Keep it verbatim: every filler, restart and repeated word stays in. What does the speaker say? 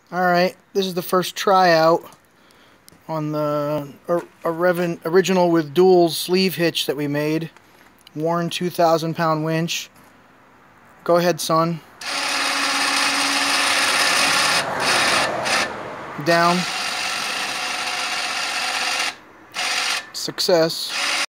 Alright, this is the first tryout on the or, original with dual sleeve hitch that we made. Warren two thousand pound winch. Go ahead, son. Down. Success.